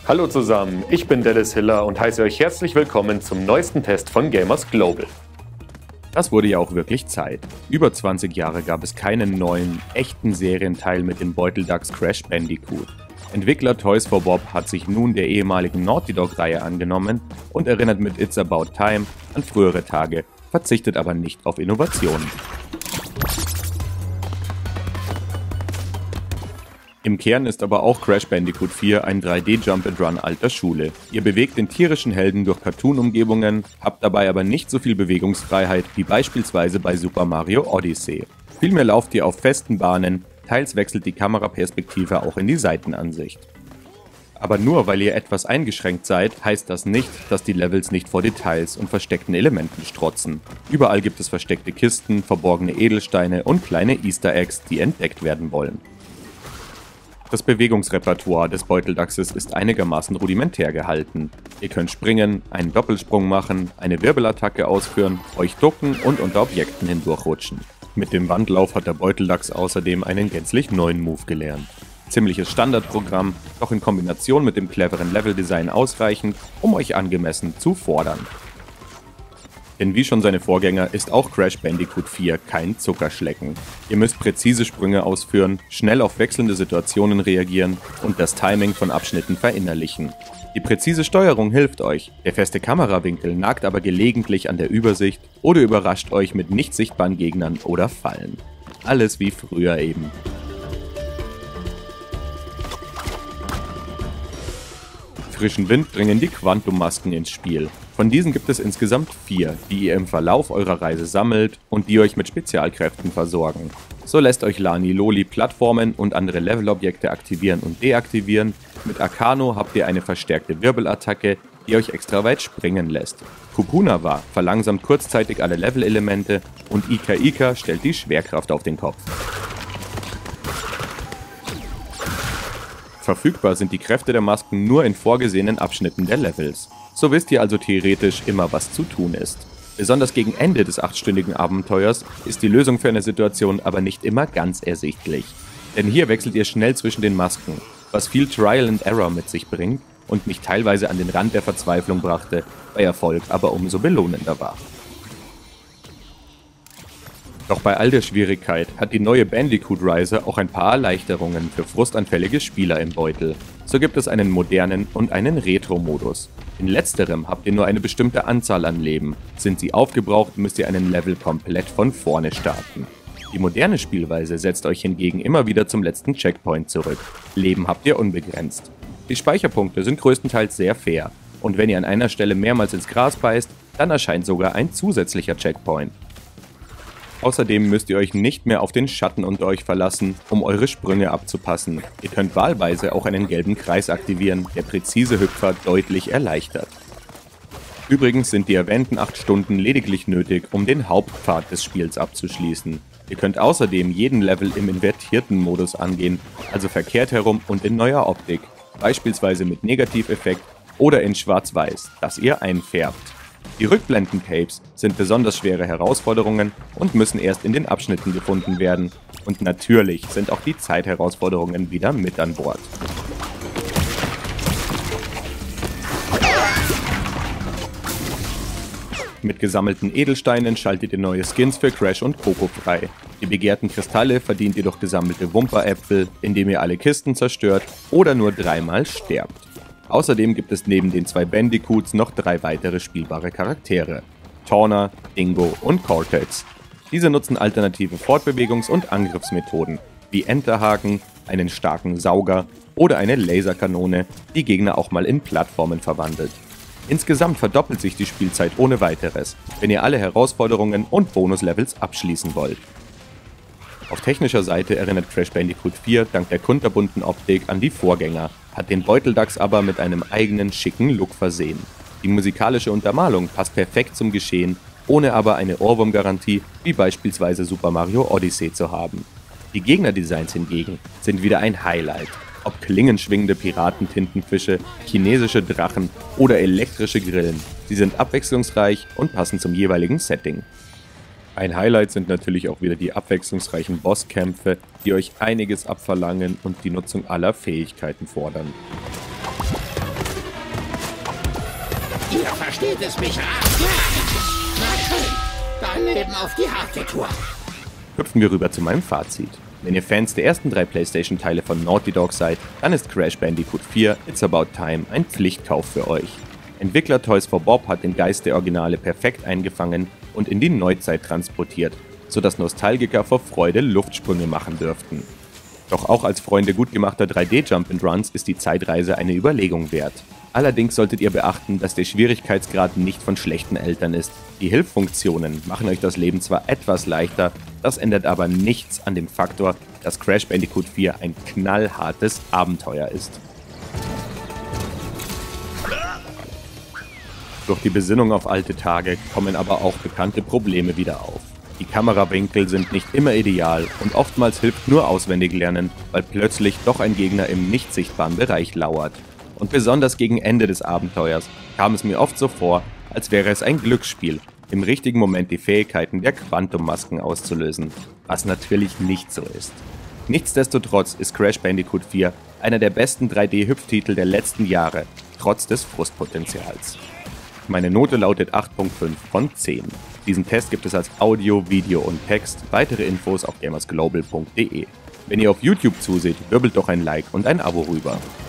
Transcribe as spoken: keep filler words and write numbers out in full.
Hallo zusammen, ich bin Dennis Hiller und heiße euch herzlich willkommen zum neuesten Test von Gamers Global. Das wurde ja auch wirklich Zeit. Über zwanzig Jahre gab es keinen neuen, echten Serienteil mit dem Beuteldachs Crash Bandicoot. Entwickler Toys for Bob hat sich nun der ehemaligen Naughty Dog-Reihe angenommen und erinnert mit It's About Time an frühere Tage, verzichtet aber nicht auf Innovationen. Im Kern ist aber auch Crash Bandicoot vier ein drei D Jump-and-Run alter Schule. Ihr bewegt den tierischen Helden durch Cartoon-Umgebungen, habt dabei aber nicht so viel Bewegungsfreiheit wie beispielsweise bei Super Mario Odyssey. Vielmehr lauft ihr auf festen Bahnen, teils wechselt die Kameraperspektive auch in die Seitenansicht. Aber nur weil ihr etwas eingeschränkt seid, heißt das nicht, dass die Levels nicht vor Details und versteckten Elementen strotzen. Überall gibt es versteckte Kisten, verborgene Edelsteine und kleine Easter Eggs, die entdeckt werden wollen. Das Bewegungsrepertoire des Beuteldachses ist einigermaßen rudimentär gehalten. Ihr könnt springen, einen Doppelsprung machen, eine Wirbelattacke ausführen, euch ducken und unter Objekten hindurchrutschen. Mit dem Wandlauf hat der Beuteldachs außerdem einen gänzlich neuen Move gelernt. Ziemliches Standardprogramm, doch in Kombination mit dem cleveren Leveldesign ausreichend, um euch angemessen zu fordern. Denn wie schon seine Vorgänger ist auch Crash Bandicoot vier kein Zuckerschlecken. Ihr müsst präzise Sprünge ausführen, schnell auf wechselnde Situationen reagieren und das Timing von Abschnitten verinnerlichen. Die präzise Steuerung hilft euch, der feste Kamerawinkel nagt aber gelegentlich an der Übersicht oder überrascht euch mit nicht sichtbaren Gegnern oder Fallen. Alles wie früher eben. Frischen Wind bringen die Quantum-Masken ins Spiel. Von diesen gibt es insgesamt vier, die ihr im Verlauf eurer Reise sammelt und die euch mit Spezialkräften versorgen. So lässt euch Lani Loli Plattformen und andere Levelobjekte aktivieren und deaktivieren. Mit Arcano habt ihr eine verstärkte Wirbelattacke, die euch extra weit springen lässt. Kupunava verlangsamt kurzzeitig alle Levelelemente und Ika Ika stellt die Schwerkraft auf den Kopf. Verfügbar sind die Kräfte der Masken nur in vorgesehenen Abschnitten der Levels. So wisst ihr also theoretisch immer, was zu tun ist. Besonders gegen Ende des achtstündigen Abenteuers ist die Lösung für eine Situation aber nicht immer ganz ersichtlich. Denn hier wechselt ihr schnell zwischen den Masken, was viel Trial and Error mit sich bringt und mich teilweise an den Rand der Verzweiflung brachte, bei Erfolg aber umso belohnender war. Doch bei all der Schwierigkeit hat die neue Bandicoot-Reise auch ein paar Erleichterungen für frustanfällige Spieler im Beutel. So gibt es einen modernen und einen Retro-Modus. In letzterem habt ihr nur eine bestimmte Anzahl an Leben. Sind sie aufgebraucht, müsst ihr einen Level komplett von vorne starten. Die moderne Spielweise setzt euch hingegen immer wieder zum letzten Checkpoint zurück. Leben habt ihr unbegrenzt. Die Speicherpunkte sind größtenteils sehr fair. Und wenn ihr an einer Stelle mehrmals ins Gras beißt, dann erscheint sogar ein zusätzlicher Checkpoint. Außerdem müsst ihr euch nicht mehr auf den Schatten unter euch verlassen, um eure Sprünge abzupassen. Ihr könnt wahlweise auch einen gelben Kreis aktivieren, der präzise Hüpfer deutlich erleichtert. Übrigens sind die erwähnten acht Stunden lediglich nötig, um den Hauptpfad des Spiels abzuschließen. Ihr könnt außerdem jeden Level im invertierten Modus angehen, also verkehrt herum und in neuer Optik, beispielsweise mit Negativeffekt oder in Schwarz-Weiß, das ihr einfärbt. Die Rückblenden-Tapes sind besonders schwere Herausforderungen und müssen erst in den Abschnitten gefunden werden. Und natürlich sind auch die Zeitherausforderungen wieder mit an Bord. Mit gesammelten Edelsteinen schaltet ihr neue Skins für Crash und Coco frei. Die begehrten Kristalle verdient ihr durch gesammelte Wumperäpfel, indem ihr alle Kisten zerstört oder nur dreimal sterbt. Außerdem gibt es neben den zwei Bandicoots noch drei weitere spielbare Charaktere: Torna, Dingo und Cortex. Diese nutzen alternative Fortbewegungs- und Angriffsmethoden, wie Enterhaken, einen starken Sauger oder eine Laserkanone, die Gegner auch mal in Plattformen verwandelt. Insgesamt verdoppelt sich die Spielzeit ohne weiteres, wenn ihr alle Herausforderungen und Bonuslevels abschließen wollt. Auf technischer Seite erinnert Crash Bandicoot vier dank der kunterbunten Optik an die Vorgänger, hat den Beuteldachs aber mit einem eigenen schicken Look versehen. Die musikalische Untermalung passt perfekt zum Geschehen, ohne aber eine Ohrwurmgarantie wie beispielsweise Super Mario Odyssey zu haben. Die Gegnerdesigns hingegen sind wieder ein Highlight. Ob klingenschwingende Piraten-Tintenfische, chinesische Drachen oder elektrische Grillen, sie sind abwechslungsreich und passen zum jeweiligen Setting. Ein Highlight sind natürlich auch wieder die abwechslungsreichen Bosskämpfe, die euch einiges abverlangen und die Nutzung aller Fähigkeiten fordern. Ihr versteht es mich ab. Na schön, dann Leben auf die harte Tour. Hüpfen wir rüber zu meinem Fazit. Wenn ihr Fans der ersten drei PlayStation-Teile von Naughty Dog seid, dann ist Crash Bandicoot vier It's About Time ein Pflichtkauf für euch. Entwickler Toys for Bob hat den Geist der Originale perfekt eingefangen und in die Neuzeit transportiert, sodass Nostalgiker vor Freude Luftsprünge machen dürften. Doch auch als Freunde gut gemachter drei D Jump-and-Runs ist die Zeitreise eine Überlegung wert. Allerdings solltet ihr beachten, dass der Schwierigkeitsgrad nicht von schlechten Eltern ist. Die Hilfsfunktionen machen euch das Leben zwar etwas leichter, das ändert aber nichts an dem Faktor, dass Crash Bandicoot vier ein knallhartes Abenteuer ist. Durch die Besinnung auf alte Tage kommen aber auch bekannte Probleme wieder auf. Die Kamerawinkel sind nicht immer ideal und oftmals hilft nur Auswendiglernen, weil plötzlich doch ein Gegner im nicht sichtbaren Bereich lauert. Und besonders gegen Ende des Abenteuers kam es mir oft so vor, als wäre es ein Glücksspiel, im richtigen Moment die Fähigkeiten der Quantummasken auszulösen, was natürlich nicht so ist. Nichtsdestotrotz ist Crash Bandicoot vier einer der besten drei D-Hüpftitel der letzten Jahre, trotz des Frustpotenzials. Meine Note lautet acht Komma fünf von zehn. Diesen Test gibt es als Audio, Video und Text. Weitere Infos auf gamersglobal punkt de. Wenn ihr auf YouTube zuseht, wirbelt doch ein Like und ein Abo rüber.